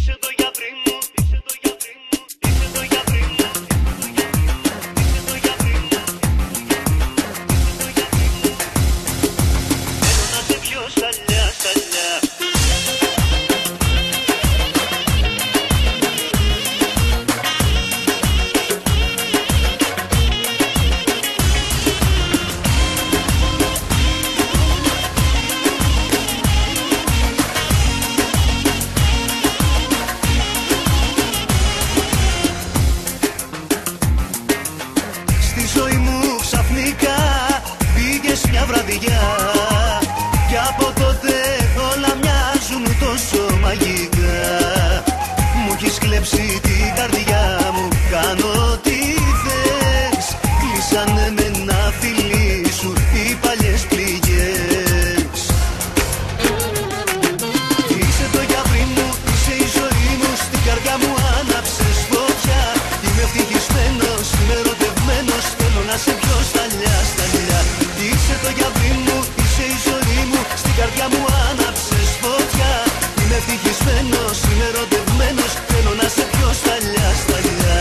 είσαι το γιατρί μου, είσαι το γιατρί μου, είσαι το γιατρί μου, είσαι το γιατρί μου, θέλω να σε πιω σταλιά, σταλιά. Στη ζωή μου ξαφνικά πήγες μια βραδιά κι από τότε όλα μοιάζουν τόσο μαγικά. Μου έχεις κλέψει την καρδιά μου, κάνω ό,τι θες. Κλείσανε με ένα φιλί σου οι παλιές πληγές. Είσαι το γιατρί μου, είσαι η ζωή μου, στην καρδιά μου άναψες φωτιά. Είμαι ευτυχισμένος, είμαι ερωτευμένος, θέλω να σε πιω σταλιά, σταλιά. Είσαι το γιατρί μου, είσαι η ζωή μου, στην καρδιά μου άναψες φωτιά. Είμαι ευτυχισμένος, είμαι ερωτευμένος, θέλω να σε πιω σταλιά, σταλιά.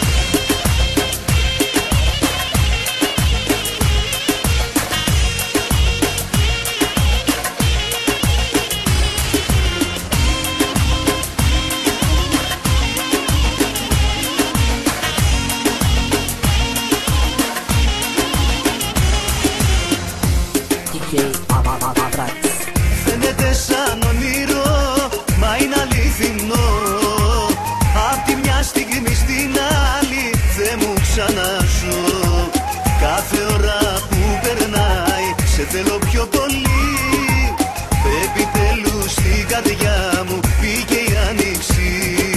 Φαίνεται σαν όνειρο, μα είναι αληθινό. Απ' τη μια στιγμή στην άλλη δεν μου ξαναζώ. Κάθε ώρα που περνάει σε θέλω πιο πολύ. Επιτέλους στην καρδιά μου πήγε η άνοιξη.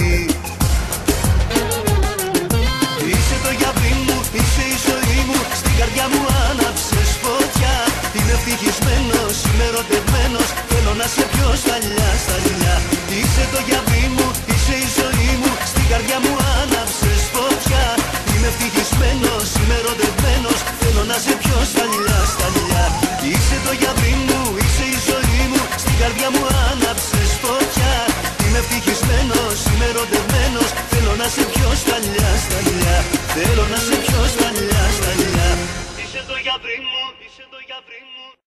Είσαι το γιατρί μου, είσαι η ζωή μου, στην καρδιά μου άναψες φωτιά. Είμαι ευτυχισμένος, είμαι ερωτευμένος, θέλω να σε πιω σταλιά, σταλιά. Είσαι το γιατρί μου, είσαι η ζωή μου, στην καρδιά μου άναψες φωτιά. Είμαι ευτυχισμένος, είμαι ερωτευμένος, θέλω να σε πιω σταλιά, σταλιά. Είσαι το γιατρί μου, είσαι η ζωή μου, στην καρδιά μου άναψες φωτιά. Είμαι ευτυχισμένος, είμαι ερωτευμένος, θέλω να σε πιω σταλιά, σταλιά. Θέλω να σε πιω σταλιά, σταλιά. Είσαι το γιατρί μου, είσαι το γιατρί μου.